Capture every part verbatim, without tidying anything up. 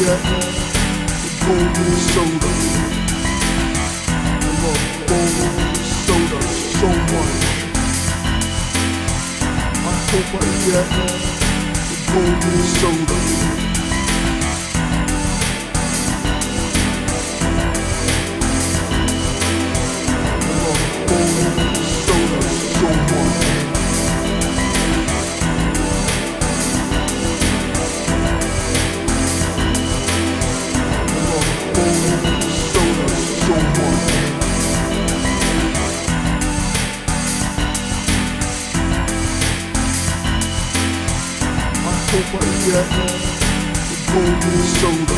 get the golden soda. I love golden soda so much. I hope I get the golden soda. I hope I get the golden soda.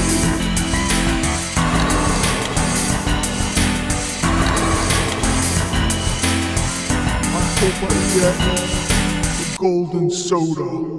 I hope I get the golden soda.